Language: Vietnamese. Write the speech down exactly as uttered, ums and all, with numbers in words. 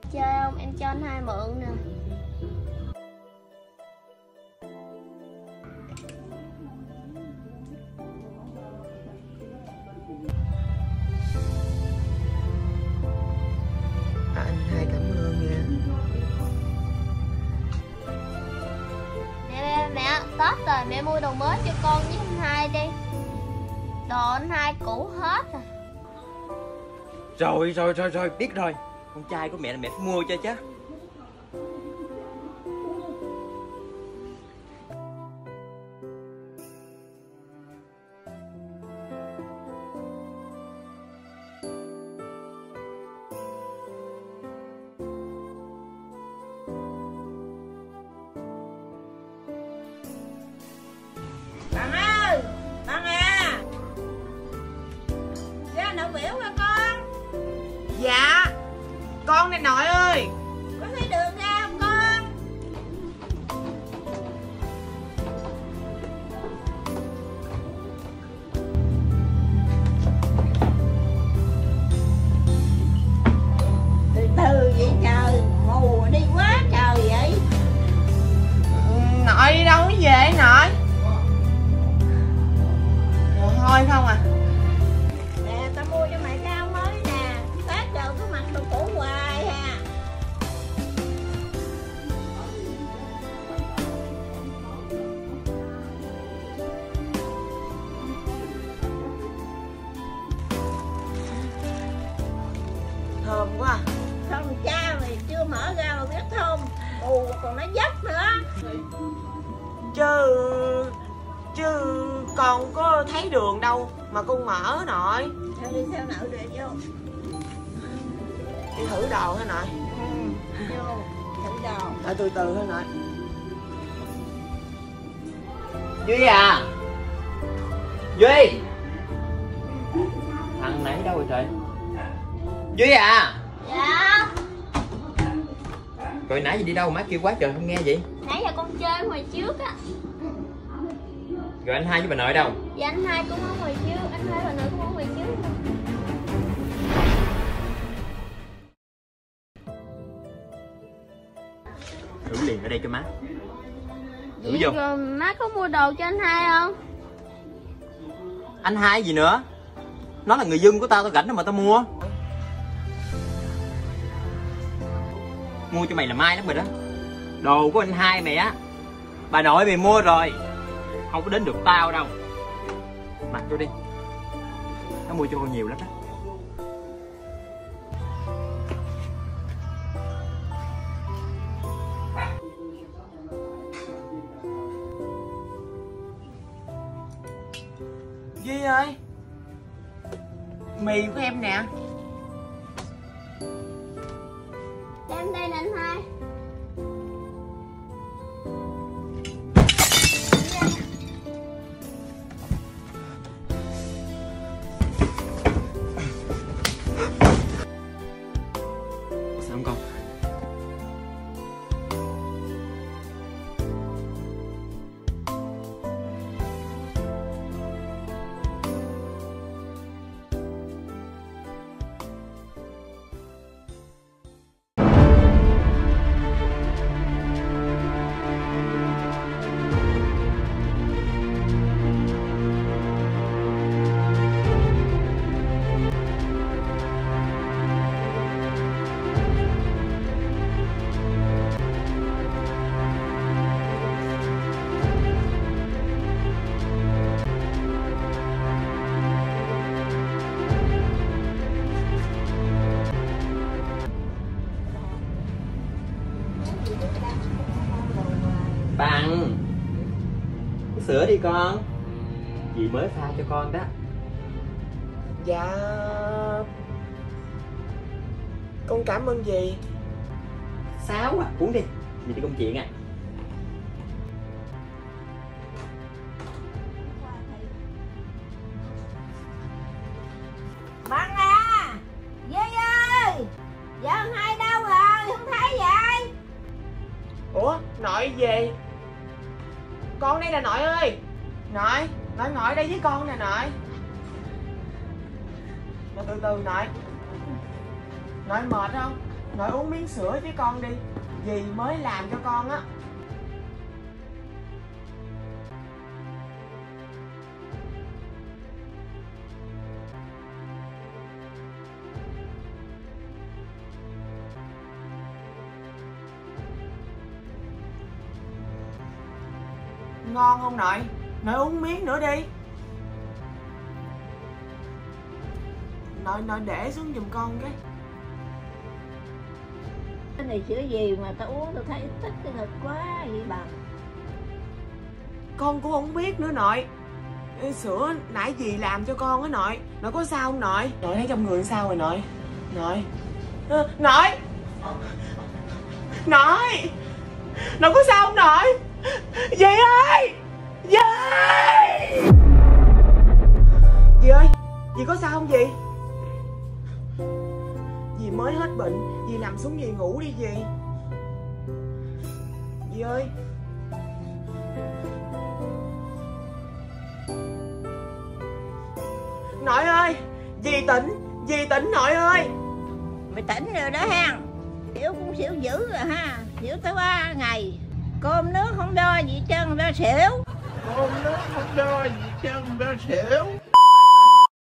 chơi không? Em cho anh hai mượn nè. À, anh hai cảm ơn nha. Mẹ mẹ mẹ, Tết rồi mẹ mua đồ mới cho con với anh hai đi. Đồ anh hai cũ hết rồi. Rồi rồi rồi rồi biết rồi. Con trai của mẹ là mẹ phải mua cho chứ. Bạn ơi, bạn à, ra nấu biểu hả con? Dạ, con này nội ơi. Có thấy đường ra không con? Từ từ vậy trời, mù đi quá trời vậy. Nội đi đâu mới về nội? Mồ hôi không à? Nè, tao mua cho mày cái áo mới nè. Tết rồi cứ mặc đồ cũ hoài ha. Thơm quá à. Không cha mày chưa mở ra mà biết không? Mù còn nó dấp nữa. Chứ Chứ con có thấy đường đâu mà con mở nội. Sao đi theo nội rồi vô. Đi thử đồ hả nội? Ừ, vô, thử đồ. Đợi từ từ thôi nội. Duy à, Duy. Thằng nãy đâu rồi trời? Duy à. Dạ. Rồi nãy giờ đi đâu má kêu quá trời không nghe vậy? Nãy giờ con chơi ngoài trước á. Rồi anh hai với bà nội đâu? Dạ anh hai cũng ở ngoài trước. Anh hai bà nội cũng ở ngoài trước. Thử liền ở đây cho má. Thử Vậy vô. rồi má có mua đồ cho anh hai không? Anh hai gì nữa? Nó là người dân của tao, tao rảnh đâu mà tao mua. Mua cho mày là mai lắm rồi đó. Đồ của anh hai mày á, bà nội mày mua rồi, không có đến được tao đâu. Mặc vô đi, nó mua cho con nhiều lắm đó. Duy ơi, mì của em nè. Đem đây nè anh hai. Sao không con? Bằng sữa đi con, dì mới pha cho con đó. Dạ, con cảm ơn dì. Sáu à, uống đi, dì đi công chuyện à. Bạn à, Duy ơi, vợ anh hai đâu rồi, không thấy vậy? Ủa, nội về. Con đây nè nội ơi. Nội, nội ngồi đây với con nè nội. Nội từ từ nội. Nội mệt không? Nội uống miếng sữa với con đi. Dì mới làm cho con á. Ngon không nội? Nội uống miếng nữa đi. Nội nội để xuống giùm con cái. Cái này sữa gì mà tao uống tao thấy thích cái thịt quá vậy bà. Con cũng không biết nữa nội. Sữa nãy dì làm cho con á nội. Nội có sao không nội? Nội thấy trong người sao rồi nội? Nội à, Nội Nội Nội có sao không nội? Dì ơi! Dì! Dì ơi! Dì có sao không dì? Dì mới hết bệnh. Dì nằm xuống dì ngủ đi dì. Dì ơi! Nội ơi! Dì tỉnh! Dì tỉnh nội ơi! Mày tỉnh rồi đó ha. Xỉu cũng xỉu dữ rồi ha. Xỉu tới ba ngày. Cơm nước không đo gì chân ra xỉu. Cơm nước không đo gì chân ra xỉu.